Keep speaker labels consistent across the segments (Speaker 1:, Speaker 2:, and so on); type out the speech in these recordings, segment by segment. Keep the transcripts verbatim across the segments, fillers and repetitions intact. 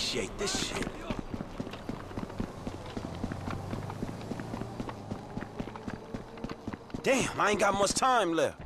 Speaker 1: appreciate this shit. Damn, I ain't got much time left.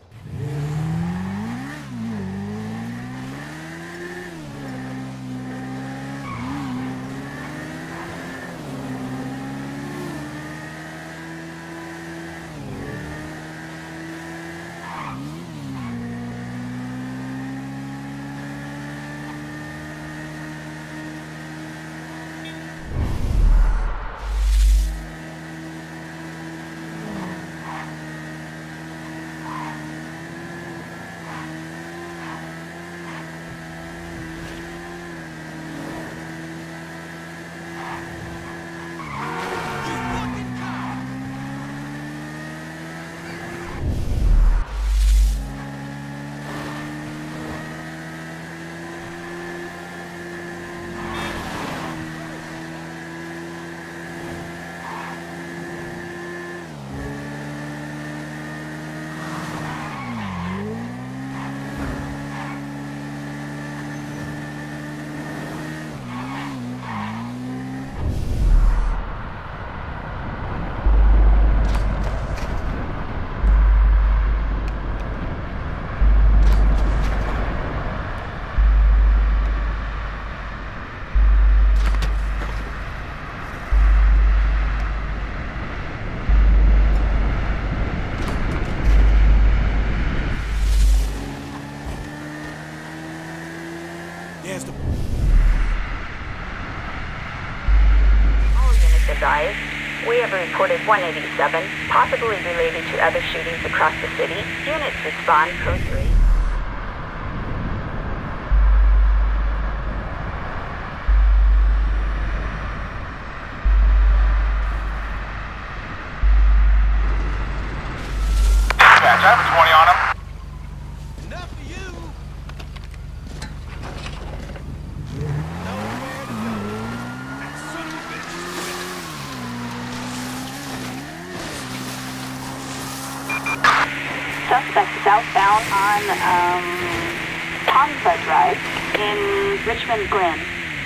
Speaker 2: We have reported one eighty-seven, possibly related to other shootings across the city. Units respond code three.
Speaker 3: Dispatch, I have a twenty on him.
Speaker 2: Suspect southbound on um, Ponza Drive in Richmond Glen.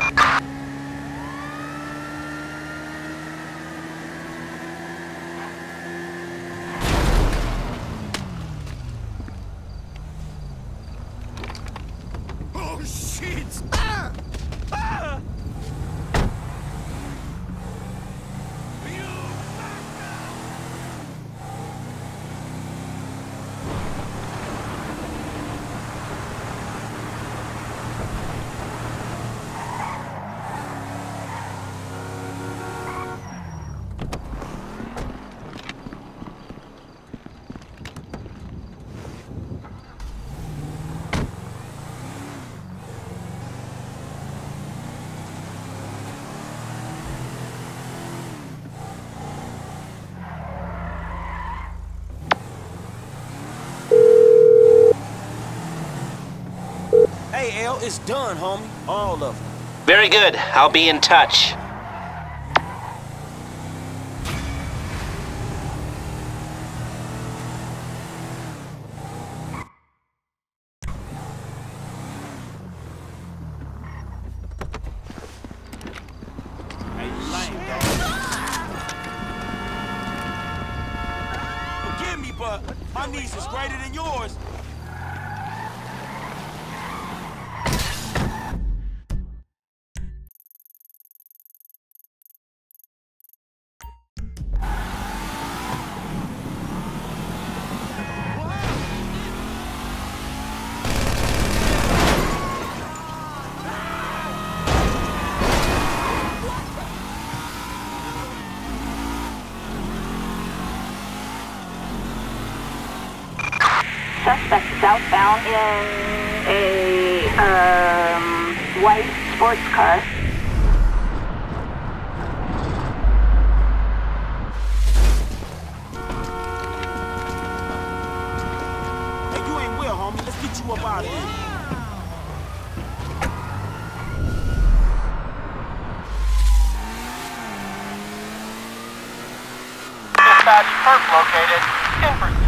Speaker 1: Oh shit! Ah! Ah! Hey, L, it's done, homie. All of them.
Speaker 4: Very good. I'll be in touch.
Speaker 1: Hey, lame, dog. Forgive me, but my niece is greater than yours.
Speaker 2: Suspect southbound in a um, white sports car.
Speaker 1: Hey, you ain't well, homie. Let's get you up out of here.
Speaker 3: Dispatch, perp located. In pursuit.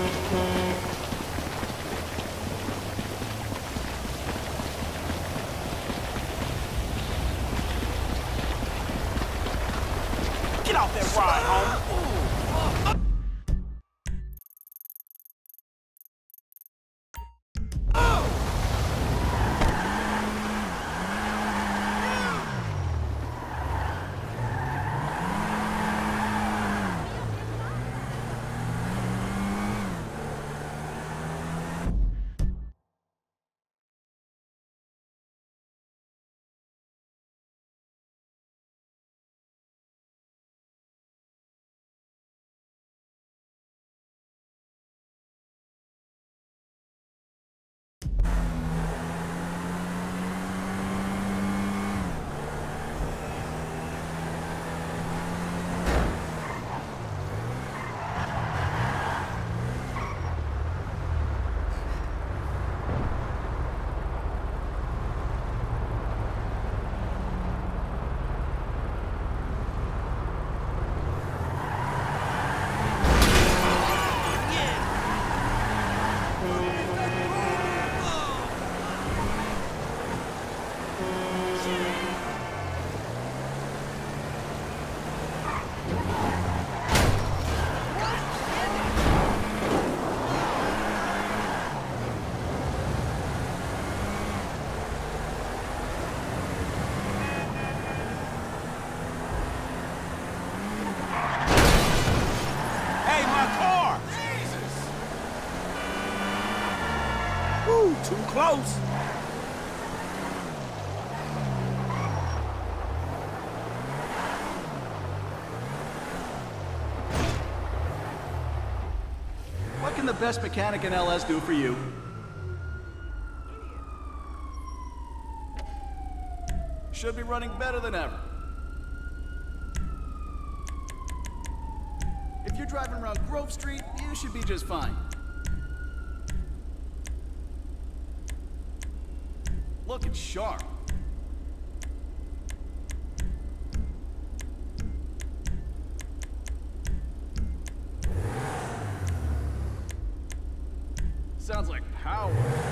Speaker 1: Get off that ride, homie. Woo, too close.
Speaker 5: What can the best mechanic in L S do for you? Should be running better than ever. If you're driving around Grove Street, you should be just fine. Looking sharp. Sounds like power.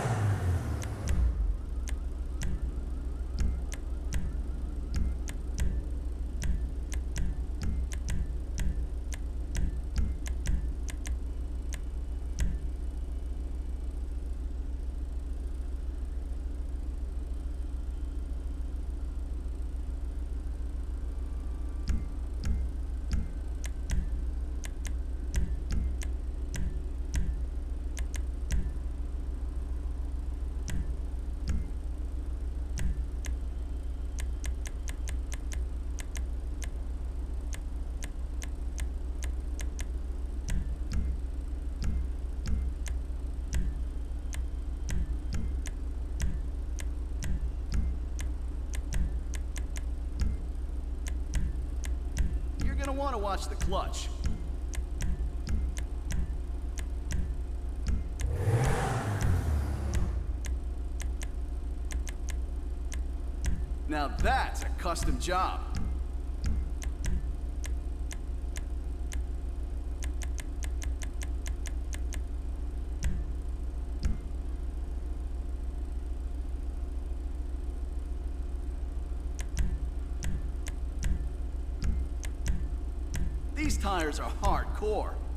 Speaker 5: You're gonna want to watch the clutch. Now that's a custom job. These tires are hardcore.